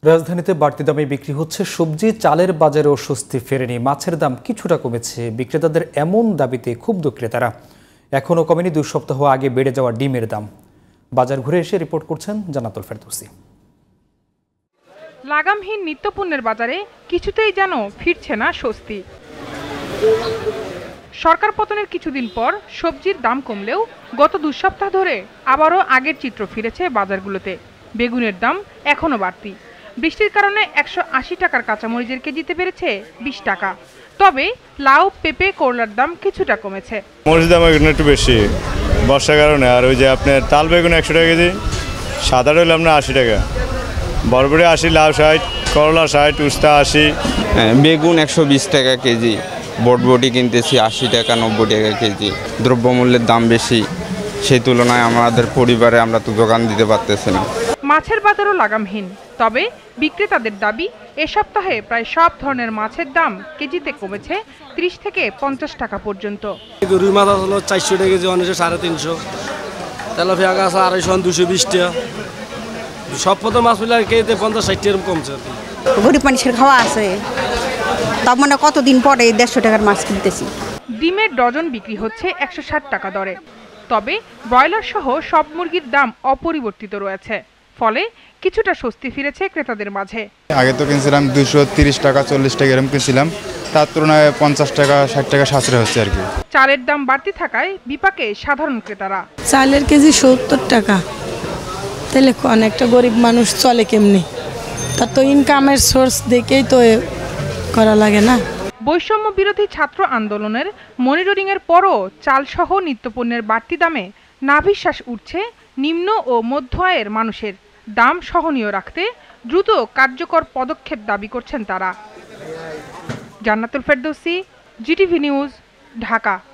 রাজধানীতে বাড়তি দামে বিক্রি হচ্ছে সবজি, চালের বাজারেও স্বস্তি ফেরেনি। মাছের দাম কিছুটা কমেছে। বিক্রেতাদের এমন দাবিতে ক্ষুব্ধ ক্রেতারা। এখনও কমেনি 2 সপ্তাহ আগে বেড়ে যাওয়া ডিমের দাম। বাজার ঘুরে এসে রিপোর্ট করছেন জান্নাতুল ফেরদৌসী। লাগামহীন নিত্যপণ্যের বাজারে কিছুতেই যেন ফিরছে না স্বস্তি। সরকার পতনের কিছুদিন পর সবজির দাম কমলেও গত 2 সপ্তাহ ধরে আবারও আগের চিত্র ফিরেছে বাজারগুলোতে। বেগুনের দাম এখনো বাড়তি। বৃষ্টির কারণে 180 টাকার কাঁচামরিচের কেজিতে বেড়েছে 20 টাকা। তবে লাউ, পেঁপে, করলার দাম কিছুটা কমেছে। মরিচ দাম একটু বেশি বর্ষার কারণে। আর ওই যে আপনার তাল বেগুন 100 টাকা কেজি, সাদা হইল আপনার 80 টাকা, বরবটি 80, লাউ 60, করলা 60, উস্তা 80। বেগুন 120 টাকা কেজি, বরবটি কিনতেছি 80 টাকা 90 টাকা কেজি। দ্রব্যমূল্যের দাম বেশি, সেই তুলনায় আমাদের পরিবারে আমরা তো যোগান দিতে পারতেছি না। মাছের বাজারও লাগামহীন। তবে বিক্রেতাদের দাবি, এ সপ্তাহে প্রায় সব ধরনের মাছের দাম কেজিতে কমেছে 30 থেকে 50 টাকা পর্যন্ত। রুই মাছ হলো 400 টাকা কেজি, অনেক 350, তেলাপিয়া গাছ 250, 220 টাকা। সব পদ মাছ মিলে কেজিতে 50-60 এরকম কমছে। গরিব মানুষের খাওয়া আছে, তার মানে কতদিন পরে 150 টাকার মাছ কিনতেছি। ডিমের ডজন বিক্রি হচ্ছে 160 টাকা দরে। তবে ব্রয়লার সহ সব মুরগির দাম অপরিবর্তিত রয়েছে। ফলে কিছুটা স্বস্তি ফিরেছে ক্রেতাদের মাঝে। আগে তো কিনছিলাম 230 টাকা 40 টাকা এরকম কিনছিলাম, তার তুলনায় 50 টাকা 60 টাকা সাশ্রয় হচ্ছে আর কি। চালের দাম বাড়তি থাকায় বিপাকে সাধারণ ক্রেতারা। চালের কেজি 70 টাকা, তাহলে অনেকটা গরিব মানুষ চলে কেমনি? তার তো ইনকামের সোর্স দেখেই তো করা লাগে না। বৈষম্য বিরোধী ছাত্র আন্দোলনের মনিটরিংয়ের পরও চালসহ নিত্যপণ্যের বাড়তি দামে নাভিশ্বাস উঠছে নিম্ন ও মধ্য আয়ের মানুষের। দাম সহনীয় রাখতে দ্রুত কার্যকর পদক্ষেপ দাবি করছেন তারা। Jannatul Ferdousi, GTV news, Dhaka.